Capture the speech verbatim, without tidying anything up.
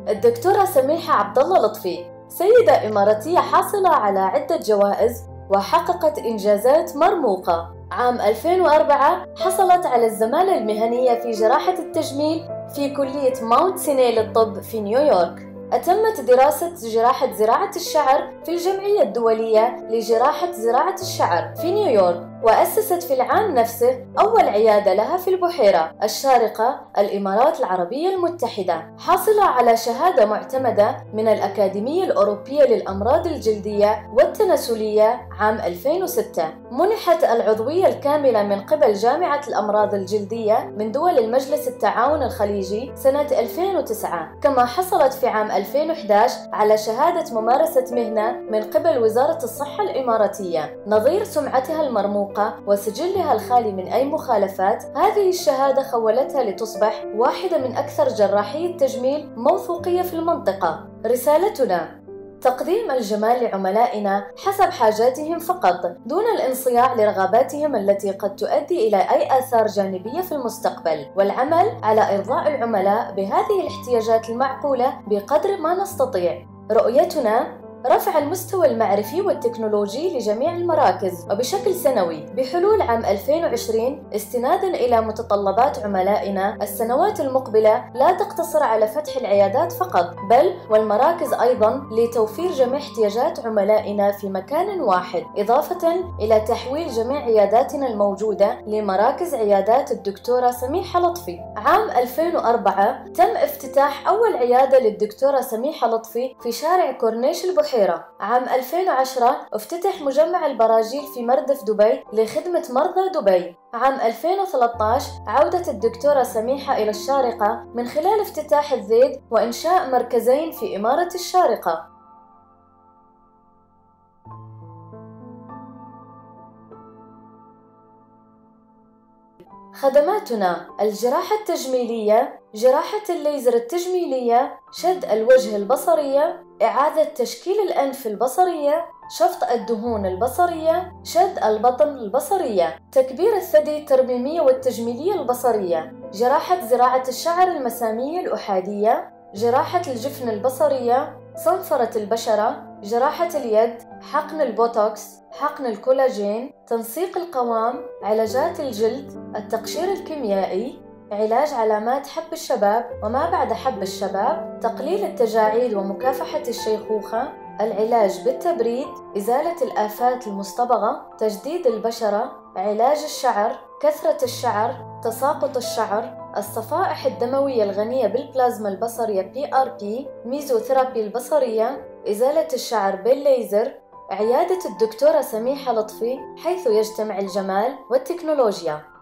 الدكتورة سميحة عبد الله لطفي سيدة إماراتية حاصلة على عدة جوائز وحققت إنجازات مرموقة. عام ألفين وأربعة حصلت على الزمالة المهنية في جراحة التجميل في كلية ماونت سيناي للطب في نيويورك. أتمت دراسة جراحة زراعة الشعر في الجمعية الدولية لجراحة زراعة الشعر في نيويورك، وأسست في العام نفسه أول عيادة لها في البحيرة الشارقة، الإمارات العربية المتحدة، حاصلة على شهادة معتمدة من الأكاديمية الأوروبية للأمراض الجلدية والتناسلية عام ألفين وستة. منحت العضوية الكاملة من قبل جامعة الأمراض الجلدية من دول المجلس التعاون الخليجي سنة ألفين وتسعة، كما حصلت في عام ألفين وإحدى عشر على شهادة ممارسة مهنة من قبل وزارة الصحة الإماراتية. نظير سمعتها المرموقة وسجلها الخالي من أي مخالفات، هذه الشهادة خولتها لتصبح واحدة من أكثر جراحي التجميل موثوقية في المنطقة. رسالتنا: تقديم الجمال لعملائنا حسب حاجاتهم فقط، دون الانصياع لرغباتهم التي قد تؤدي إلى أي آثار جانبية في المستقبل، والعمل على إرضاء العملاء بهذه الاحتياجات المعقولة بقدر ما نستطيع. رؤيتنا: رفع المستوى المعرفي والتكنولوجي لجميع المراكز وبشكل سنوي بحلول عام ألفين وعشرين، استناداً إلى متطلبات عملائنا. السنوات المقبلة لا تقتصر على فتح العيادات فقط، بل والمراكز أيضاً لتوفير جميع احتياجات عملائنا في مكان واحد، إضافة إلى تحويل جميع عياداتنا الموجودة لمراكز عيادات الدكتورة سميحة لطفي. عام ألفين وأربعة تم افتتاح أول عيادة للدكتورة سميحة لطفي في شارع كورنيش البحيرة. عام ألفين وعشرة افتتح مجمع البراجيل في مردف دبي لخدمة مرضى دبي. عام ألفين وثلاثة عشر عودة الدكتورة سميحة إلى الشارقة من خلال افتتاح الزيد وإنشاء مركزين في إمارة الشارقة. خدماتنا: الجراحة التجميلية، جراحة الليزر التجميلية، شد الوجه البصرية، إعادة تشكيل الأنف البصرية، شفط الدهون البصرية، شد البطن البصرية، تكبير الثدي الترميمية والتجميلية البصرية، جراحة زراعة الشعر المسامية الأحادية، جراحة الجفن البصرية، صنفرة البشرة، جراحة اليد، حقن البوتوكس، حقن الكولاجين، تنسيق القوام، علاجات الجلد، التقشير الكيميائي، علاج علامات حب الشباب وما بعد حب الشباب، تقليل التجاعيد ومكافحة الشيخوخة، العلاج بالتبريد، إزالة الآفات المصطبغة، تجديد البشرة، علاج الشعر، كثرة الشعر، تساقط الشعر، الصفائح الدموية الغنية بالبلازما البصرية بي آر بي، ميزوثيرابي البصرية، إزالة الشعر بالليزر. عيادة الدكتورة سميحة لطفي، حيث يجتمع الجمال والتكنولوجيا.